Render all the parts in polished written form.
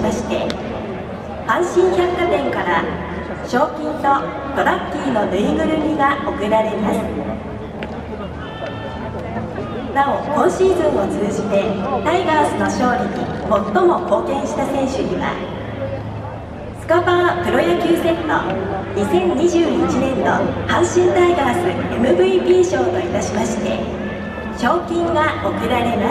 まして、阪神百貨店から賞金とトラッキーのぬいぐるみが贈られます。なお、今シーズンを通じてタイガースの勝利に最も貢献した選手には、スカパープロ野球セット2021年度阪神タイガース MVP 賞といたしまして賞金が贈られます。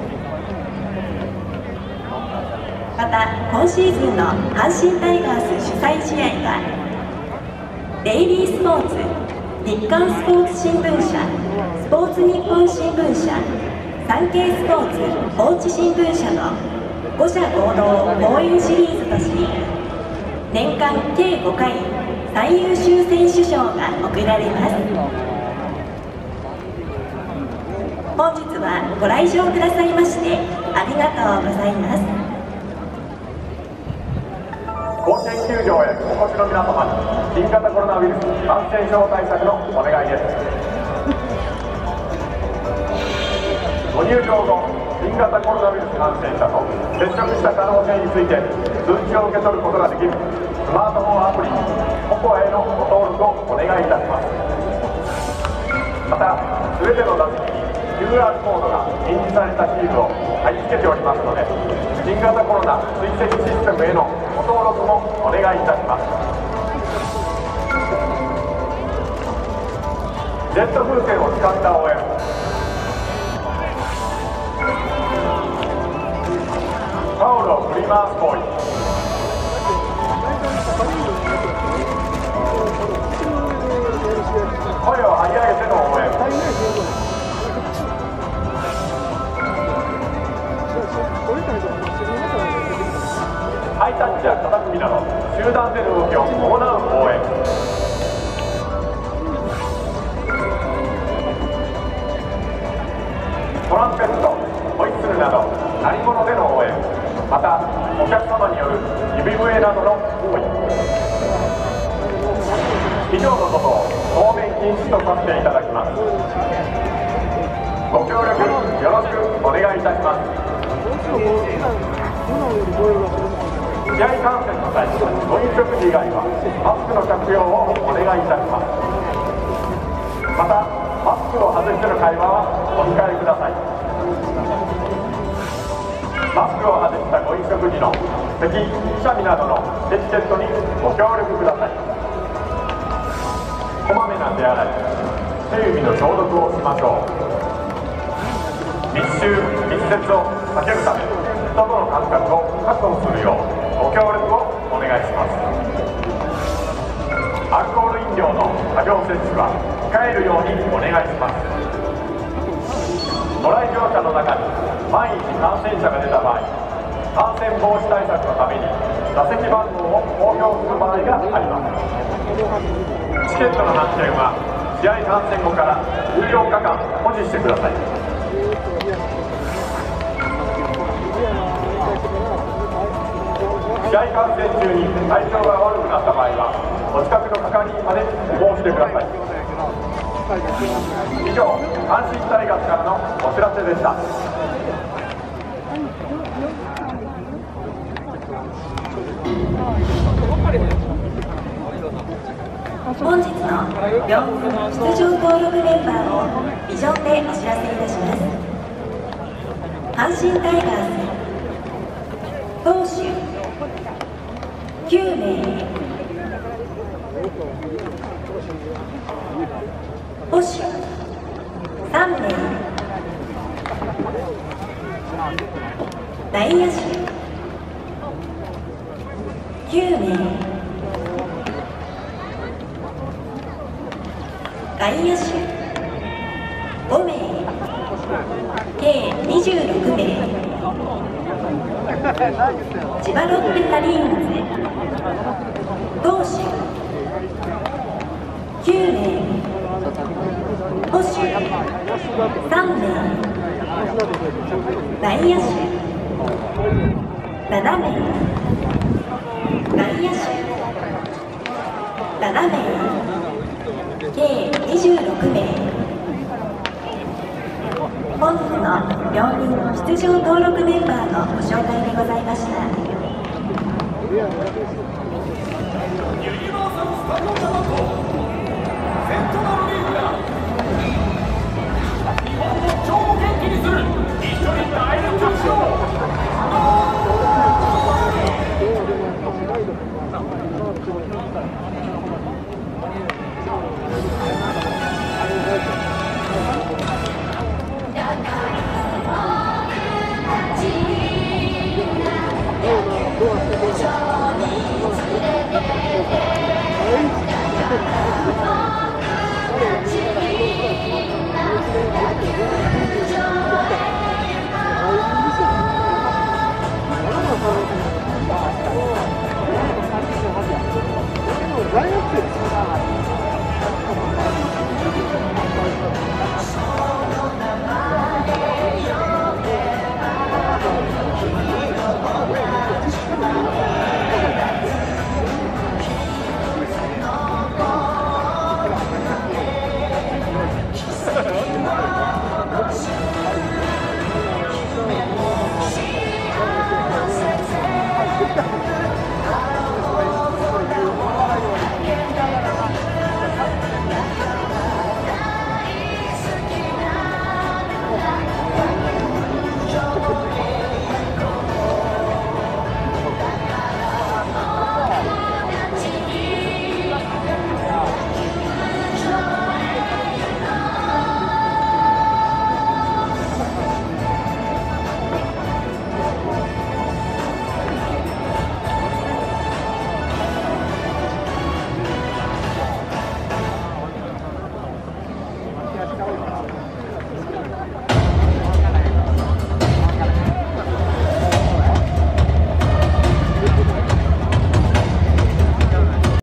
また、今シーズンの阪神タイガース主催試合はデイリースポーツ、日刊スポーツ新聞社、スポーツ日本新聞社、サンケイスポーツ高知新聞社の5社合同応援シリーズとし、年間計5回最優秀選手賞が贈られます。本日はご来場くださいましてありがとうございます。 甲子園球場へお越しの皆様に新型コロナウイルス感染症対策のお願いです。ご入場後、新型コロナウイルス感染者と接触した可能性について通知を受け取ることができるスマートフォンアプリココアへのご登録をお願いいたします。また、全ての打席に QR コードが印字されたシールを貼り付けておりますので、新型コロナ追跡システムへのご登録もお願いいたします。ジェット風船を使った応援、タオルを振り回す行為、声を張り上げての応援、ハイタッチや肩組みなど集団での動きを伴う応援、トランペット、ホイッスルなど鳴り物での応援、またお客様による指笛などの行為、以上のことを当面禁止とさせていただきます。ご協力よろしくお願いいたします。試合観戦の際、ご飲食時以外はマスクの着用をお願いいたします。また、マスクを外しての会話はお控えください。マスクを外したご飲食時の咳、くしゃみなどのエチケットにご協力ください。こまめな手洗い、手指の消毒をしましょう。密集・密接を避けるため、人との間隔を確保するようご協力をお願いします。アルコール飲料の過剰摂取は控えるようにお願いします。ご来場者の中に万一感染者が出た場合、感染防止対策のために座席番号を公表する場合があります。チケットの発券は試合観戦後から14日間保持してください。試合観戦中に体調が悪くなった場合はお近くの係員までお申し出ください。以上、阪神タイガースからのお知らせでした。 本日の4軍出場登録メンバーをビジョンでお知らせいたします。阪神タイガース投手9名、捕手3名、内野手9名、外野手5名、計26名。千葉ロッテマリーンズ投手9名、捕手3名、内野手7名、内野手7名、計26名。本日の4人出場登録メンバーのご紹介でございました。 よ。